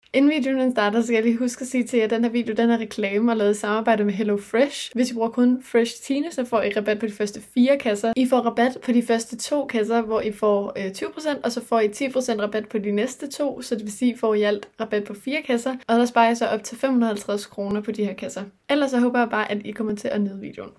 Inden videoen starter, skal jeg lige huske at sige til jer, at den her video, den er reklame og lavet i samarbejde med HelloFresh. Hvis I bruger koden FRESH10, så får I rabat på de første 4 kasser. I får rabat på de første 2 kasser, hvor I får 20%, og så får I 10% rabat på de næste 2, så det vil sige, at I får i alt rabat på 4 kasser, og der sparer jeg så op til 550 kroner på de her kasser. Ellers så håber jeg bare, at I kommer til at nyde videoen.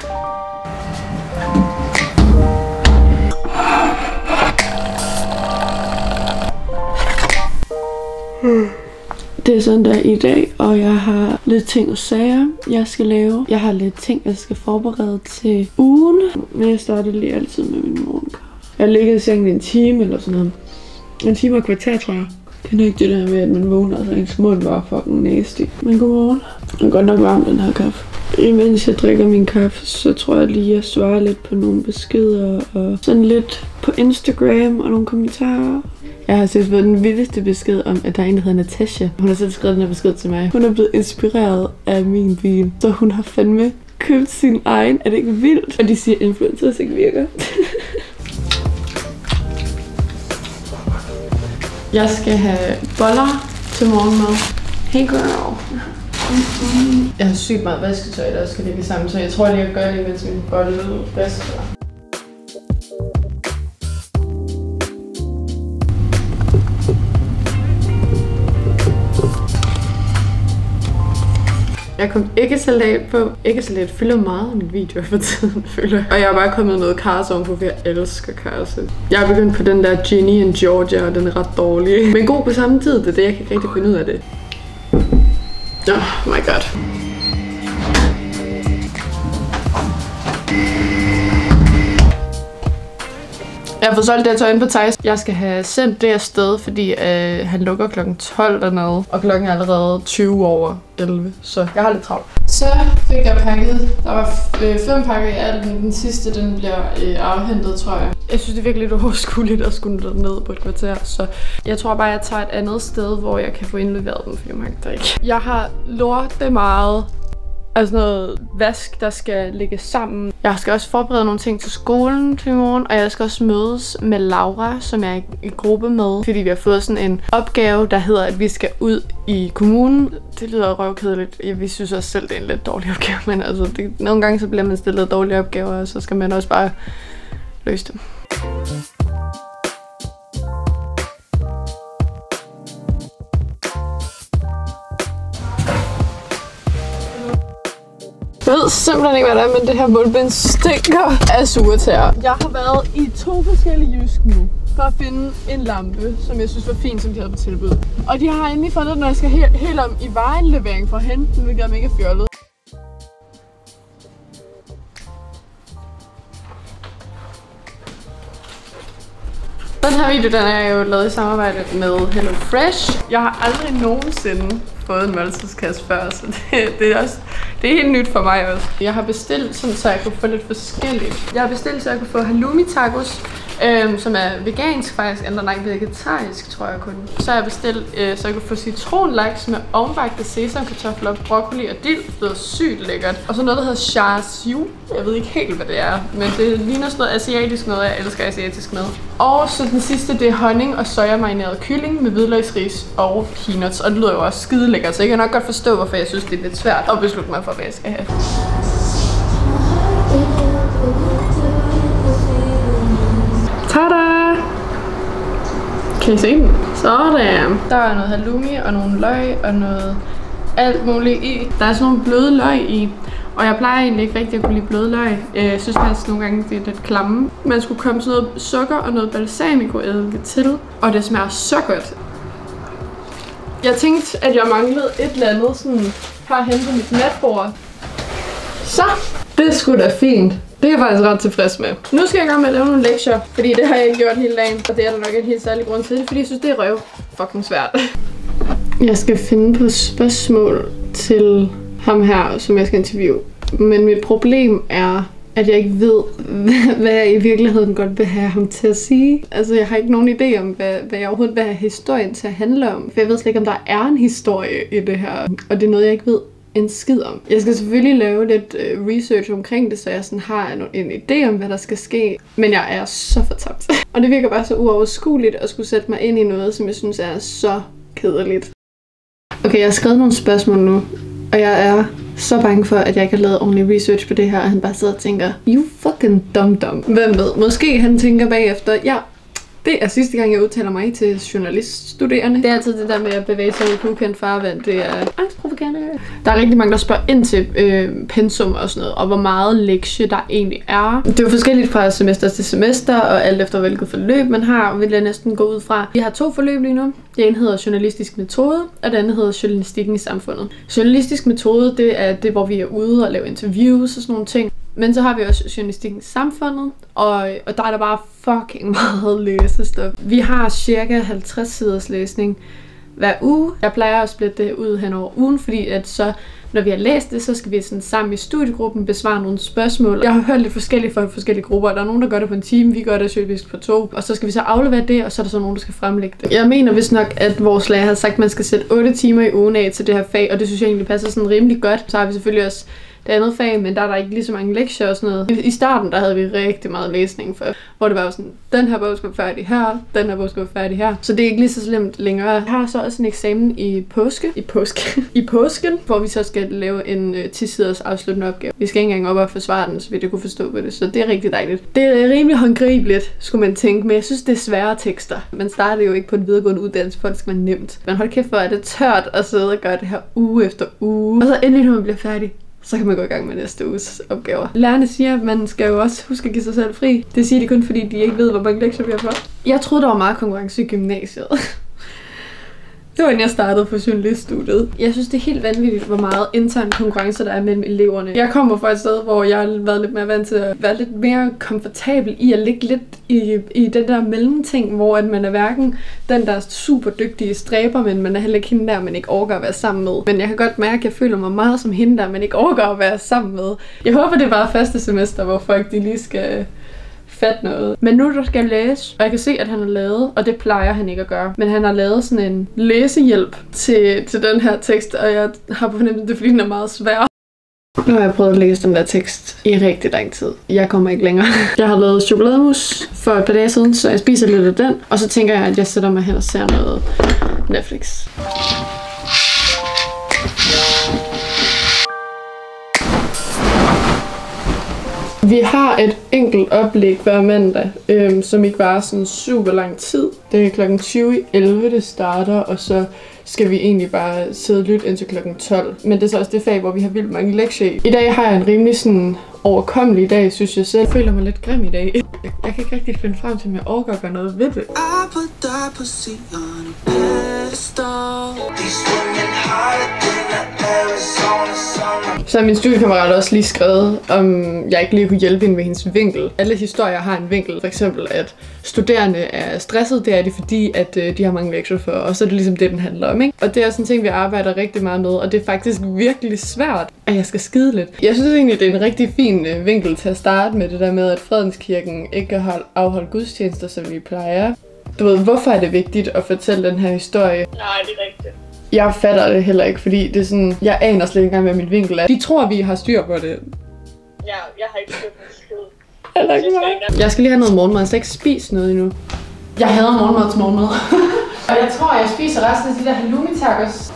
Det er søndag i dag, og jeg har lidt ting og sager, jeg skal lave. Jeg har lidt ting, jeg skal forberede til ugen. Men jeg starter lige altid med min morgenkaffe. Jeg har ligget i sengen en time eller sådan noget. En time og kvarter, tror jeg. Kender ikke det der med, at man vågner, så ens mund var fucking nasty. Men godmorgen. Den er godt nok varm, den her kaffe. Imens jeg drikker min kaffe, så tror jeg lige, jeg svarer lidt på nogle beskeder og sådan lidt på Instagram og nogle kommentarer. Jeg har selv fået den vildeste besked om, at der er en, der hedder Natasha. Hun har selv skrevet den her besked til mig. Hun er blevet inspireret af min bil, så hun har fandme købt sin egen. Er det ikke vildt? Og de siger, at influencers ikke virker. Jeg skal have boller til morgenmad. Hey girl. Jeg har sygt meget vasketøj, der skal ligge sammen, så jeg tror lige, jeg gør det, mens min bolle vasker. Jeg kom æggesalat på. Æggesalat fylder meget af min video for tiden, føler. Og jeg har bare kommet noget kars ovenpå, for jeg elsker karse. Jeg er begyndt på den der Ginny and Georgia, og den er ret dårlig. Men god på samme tid, det er det, jeg kan ikke rigtig finde ud af det. Oh my god. Jeg har fået solgt det her tøj ind på Theis. Jeg skal have sendt det afsted, fordi han lukker klokken 12 dernede. Og klokken er allerede 20 over 11, så jeg har lidt travlt. Så fik jeg pakket. Der var 5 pakker i alt, men den sidste den bliver afhentet, tror jeg. Jeg synes, det er virkelig lidt overskueligt at skulle ned på et kvarter, så jeg tror bare, jeg tager et andet sted, hvor jeg kan få indleveret den, fordi jeg magter ikke. Jeg har lortet meget. Altså noget vask, der skal ligge sammen. Jeg skal også forberede nogle ting til skolen til i morgen, og jeg skal også mødes med Laura, som jeg er i gruppe med, fordi vi har fået sådan en opgave, der hedder, at vi skal ud i kommunen. Det lyder røvkedeligt. Vi synes også selv, det er en lidt dårlig opgave, men altså, nogle gange så bliver man stillet dårlige opgaver, og så skal man også bare løse dem. Jeg ved simpelthen ikke, hvad det er, men det her mundbind stinker af suretæer. Jeg har været i 2 forskellige Jysk nu for at finde en lampe, som jeg synes var fin, som de havde på tilbud. Og de har endelig fundet den, når jeg skal helt om i vareindlevering for at hente den, hvilket er mega fjollet. Den her video, den er jo lavet i samarbejde med HelloFresh. Jeg har aldrig nogensinde fået en måltidskasse før, så det er helt nyt for mig også. Jeg har bestilt sådan, så jeg kunne få lidt forskelligt. Jeg har bestilt, så jeg kunne få halloumi tacos, som er vegansk faktisk, eller nej, vegetarisk tror jeg kun. Så har jeg bestilt, så jeg kunne få citronlaks med ovenbagte sesamkartofler, broccoli og dild. Det lyder sygt lækkert. Og så noget, der hedder char siu. Jeg ved ikke helt, hvad det er, men det ligner sådan noget asiatisk noget, jeg elsker asiatisk mad. Og så den sidste, det er honning og sojamarineret kylling med hvidløgsris og peanuts. Og det lyder jo også skide lækkert, så jeg kan nok godt forstå, hvorfor jeg synes, det er lidt svært at beslutte mig for, hvad jeg skal have. Tada! Kan I se den? Sådan. Der er noget halloumi og nogle løg og noget alt muligt i. Der er sådan nogle bløde løg i. Og jeg plejer egentlig ikke rigtig at kunne lide bløde løg. Jeg synes faktisk nogle gange, det er lidt klamme. Man skulle komme sådan noget sukker og noget balsamicoeddike til. Og det smager så godt. Jeg tænkte, at jeg manglede et eller andet sådan her hen på mit natbord. Så, det er sgu da fint. Det er jeg faktisk ret tilfreds med. Nu skal jeg i gang med at lave nogle lektier, fordi det har jeg ikke gjort hele dagen. Og det er der nok en helt særlig grund til, fordi jeg synes, det er fucking svært. Jeg skal finde på spørgsmål til ham her, som jeg skal interviewe. Men mit problem er, at jeg ikke ved, hvad jeg i virkeligheden godt vil have ham til at sige. Altså, jeg har ikke nogen idé om, hvad jeg overhovedet vil have historien til at handle om. For jeg ved slet ikke, om der er en historie i det her. Og det er noget, jeg ikke ved en skid om. Jeg skal selvfølgelig lave lidt research omkring det, så jeg sådan har en idé om, hvad der skal ske. Men jeg er så fortabt. Og det virker bare så uoverskueligt at skulle sætte mig ind i noget, som jeg synes er så kedeligt. Okay, jeg har skrevet nogle spørgsmål nu, og jeg er så bange for, at jeg ikke har lavet ordentlig research på det her, og han bare sidder og tænker, you fucking dumb. Hvem ved? Måske han tænker bagefter, ja, det er sidste gang, jeg udtaler mig til journaliststuderende. Det er altid det der med at bevæge sig i ukendt farvand. Det er angstprovokerende. Der er rigtig mange, der spørger ind til pensum og sådan noget, og hvor meget lektie der egentlig er. Det er jo forskelligt fra semester til semester, og alt efter hvilket forløb man har, vil jeg næsten gå ud fra. Vi har 2 forløb lige nu. Det ene hedder journalistisk metode, og det andet hedder journalistikken i samfundet. Journalistisk metode, det er det, hvor vi er ude og lave interviews og sådan nogle ting. Men så har vi også journalistikken i samfundet, og der er der bare fucking meget læsestof. Vi har cirka 50 siders læsning hver uge. Jeg plejer at splitte det ud hen over ugen, fordi at så, når vi har læst det, så skal vi sådan sammen i studiegruppen besvare nogle spørgsmål. Jeg har hørt lidt forskelligt fra forskellige grupper. Der er nogen, der gør det på en time, vi gør det typisk på 2. Og så skal vi så aflevere det, og så er der så nogen, der skal fremlægge det. Jeg mener vist nok, at vores lærer har sagt, at man skal sætte 8 timer i ugen af til det her fag, og det synes jeg egentlig passer sådan rimelig godt. Så har vi selvfølgelig også det andet fag, men der er der ikke lige så mange lektier og sådan noget. I starten, der havde vi rigtig meget læsning for, hvor det var sådan, den her bog skal være færdig her, den her bog skal være færdig her. Så det er ikke lige så slemt længere. Jeg har så også en eksamen i påsken, hvor vi så skal lave en 10-siders afsluttende opgave. Vi skal ikke engang op og forsvare den, så vi kunne forstå på det, så det er rigtig dejligt. Det er rimelig håndgribeligt, skulle man tænke, men jeg synes, det er svære tekster. Man starter jo ikke på en videregående uddannelse, for det skal være nemt. Men hold kæft, hvor er det tørt at sidde og gøre det her uge efter uge. Og så endelig, når man bliver færdig, så kan man gå i gang med næste uges opgaver. Lærerne siger, at man skal jo også huske at give sig selv fri. Det siger de kun, fordi de ikke ved, hvor mange lektier vi har fået. Jeg troede, der var meget konkurrence i gymnasiet. Det var inden jeg startede på journaliststudiet. Jeg synes, det er helt vanvittigt, hvor meget intern konkurrence der er mellem eleverne. Jeg kommer fra et sted, hvor jeg har været lidt mere vant til at være lidt mere komfortabel i at ligge lidt i den der mellemting, hvor at man er hverken den, der er super dygtige stræber, men man er heller ikke hende der, man ikke overgår at være sammen med. Men jeg kan godt mærke, at jeg føler mig meget som hende der, man ikke overgår at være sammen med. Jeg håber, det er bare første semester, hvor folk de lige skal fat noget. Men nu der skal jeg læse, og jeg kan se, at han har lavet, og det plejer han ikke at gøre, men han har lavet sådan en læsehjælp til den her tekst, og jeg har på fornemmelsen, det er fordi, den er meget svær. Nu har jeg prøvet at læse den der tekst i rigtig lang tid. Jeg kommer ikke længere. Jeg har lavet chokolademus for et par dage siden, så jeg spiser lidt af den, og så tænker jeg, at jeg sætter mig hen og ser noget Netflix. Vi har et enkelt oplæg hver mandag, som ikke varer sådan super lang tid. Det er klokken 20:11, det starter, og så skal vi egentlig bare sidde og lytte indtil klokken 12. Men det er så også det fag, hvor vi har vildt mange lektier i. I dag har jeg en rimelig sådan overkommelig dag, synes jeg selv. Jeg føler mig lidt grim i dag. Jeg kan ikke rigtig finde frem til, om jeg overgår at gøre noget ved det. Så har min studiekammerat også lige skrevet, om jeg ikke lige kunne hjælpe hende med hendes vinkel. Alle historier har en vinkel. For eksempel, at studerende er stresset, det er det fordi, at de har mange lektier for, og så er det ligesom det, den handler om, ikke? Og det er også en ting, vi arbejder rigtig meget med, og det er faktisk virkelig svært, at jeg skal skide lidt. Jeg synes egentlig, det er en rigtig fin vinkel til at starte med det der med, at Fredenskirken ikke har afholdt gudstjenester, som vi plejer. Du ved, hvorfor er det vigtigt at fortælle den her historie? Nej, det er rigtigt. Jeg fatter det heller ikke, fordi det er sådan, jeg aner slet ikke engang, hvad min vinkel er. De tror, vi har styr på det. Ja, jeg har ikke styr på det skid. Jeg skal lige have noget morgenmad. Jeg har slet ikke spist noget endnu. Jeg hader morgenmad til morgenmad. Og jeg tror, jeg spiser resten af de der halloumi-tacos.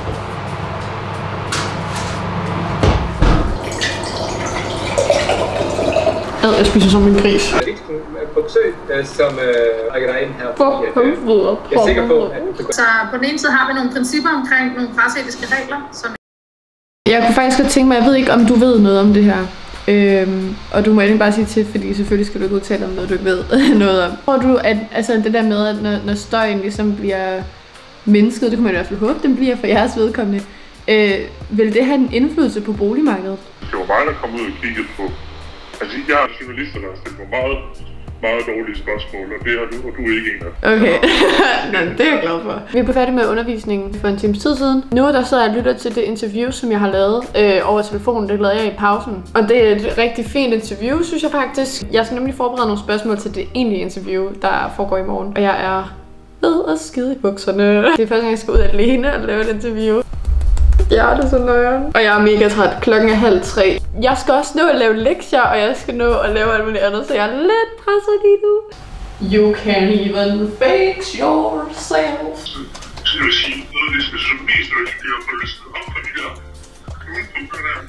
Jeg spiser som en gris. På besøg, som rækker dig ind her. Jeg er sikker på, at Så på den ene side har vi nogle principper omkring nogle presseetiske regler, som jeg kunne faktisk godt tænke mig, jeg ved ikke, om du ved noget om det her. Og du må ikke bare sige til, fordi selvfølgelig skal du ikke udtale om noget, du ikke ved noget om. Tror du, at altså, det der med, at når støjen ligesom bliver mindsket, det kunne man i hvert fald håbe, den bliver for jeres vedkommende, vil det have en indflydelse på boligmarkedet? Det var mig, der kom ud og kiggede på. Altså, jeg har journalister, der har stillet mig meget dårlige spørgsmål, og det har du, og du er ikke en af. Okay, nå, det er jeg glad for. Vi er færdige med undervisningen for en times tid siden. Nu der sidder jeg og lytter til det interview, som jeg har lavet over telefonen. Det lavede jeg i pausen. Og det er et rigtig fint interview, synes jeg faktisk. Jeg skal nemlig forberede nogle spørgsmål til det egentlige interview, der foregår i morgen. Og jeg er ved at skide i bukserne. Det er første gang, jeg skal ud alene og lave et interview. Ja, det er så nøjeren. Og jeg er mega træt. Klokken er 2:30. Jeg skal også nå at lave lektier, og jeg skal nå at lave alt muligt andet, så jeg er lidt presset lige nu. You can't even fix yourself. Så jeg vil sige, noget af det, som mest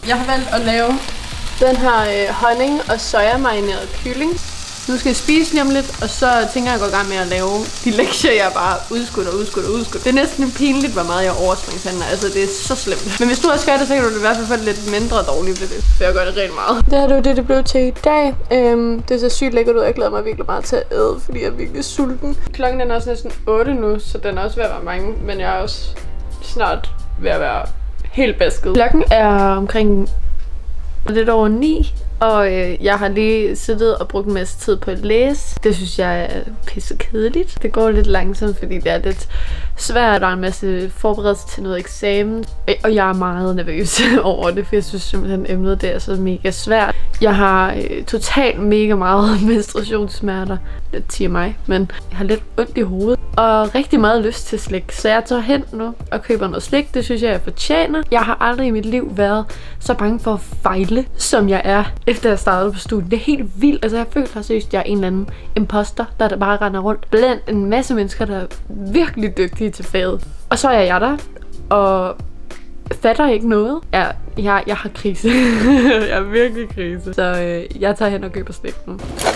Jeg har valgt at lave den her honning og soja marineret kylling. Nu skal jeg spise lige om lidt, og så tænker jeg at gå i gang med at lave de lektier, jeg bare udskudt. Det er næsten pinligt, hvor meget jeg overspringshandler. Altså, det er så slemt. Men hvis du også gør det, så kan du det i hvert fald få lidt mindre dårligt ved det. For jeg gør det rigtig meget. Det her det blev til i dag. Det ser sygt lækkert ud. Jeg glæder mig virkelig meget til at æde, fordi jeg er virkelig sulten. Klokken er også næsten 8 nu, så den er også ved at være mange. Men jeg er også snart ved at være helt basket. Klokken er omkring lidt over 9. Og jeg har lige siddet og brugt en masse tid på at læse. Det synes jeg er pisse kedeligt. Det går lidt langsomt, fordi det er lidt svært. Der er en masse forberedelse til noget eksamen. Og jeg er meget nervøs over det, for jeg synes simpelthen emnet det er så mega svært. Jeg har totalt mega meget menstruationssmerter. Det siger mig, men jeg har lidt ondt i hovedet. Og rigtig meget lyst til slik. Så jeg tager hen nu og køber noget slik. Det synes jeg fortjener. Jeg har aldrig i mit liv været så bange for at fejle, som jeg er, efter jeg startede på studiet. Det er helt vildt. Altså jeg føler seriøst, at jeg er en eller anden imposter, der bare render rundt blandt en masse mennesker, der er virkelig dygtige til faget. Og så er jeg der, og fatter ikke noget. Jeg har krise. Jeg er virkelig krise. Så jeg tager hen og køber slik nu.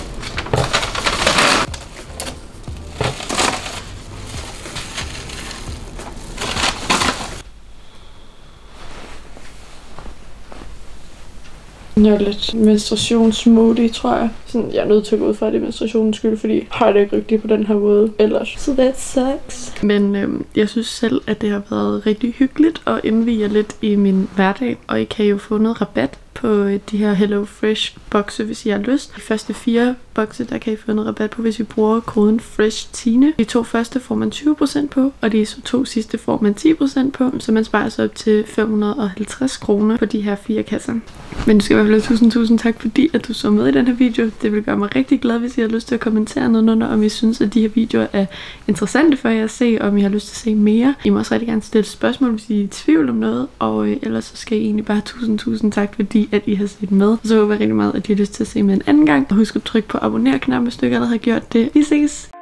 Jeg er lidt menstruationsmoody, tror jeg. Sådan, jeg er nødt til at gå ud fra det menstruationens skyld, fordi jeg har det ikke rigtig på den her måde ellers. So that sucks. Men jeg synes selv, at det har været rigtig hyggeligt at indvie lidt i min hverdag. Og I kan jo få noget rabat på de her Hello Fresh bokse, hvis I har lyst. De første 4 bokse, der kan I få noget rabat på, hvis I bruger koden FRESH10. De 2 første får man 20% på, og de 2 sidste får man 10% på, så man sparer sig op til 550 kroner på de her 4 kasser. Men du skal i hvert fald tusind tak, fordi at du så med i den her video. Det vil gøre mig rigtig glad, hvis I har lyst til at kommentere noget under, om I synes, at de her videoer er interessante for jer at se, og om I har lyst til at se mere. I må også rigtig gerne stille spørgsmål, hvis I er i tvivl om noget, og ellers så skal I egentlig bare tusind tak, fordi at I har set med. Og så håber jeg rigtig meget, at I har lyst til at se med en anden gang. Og husk at trykke på abonner-knappen, hvis du ikke allerede har gjort det. Vi ses!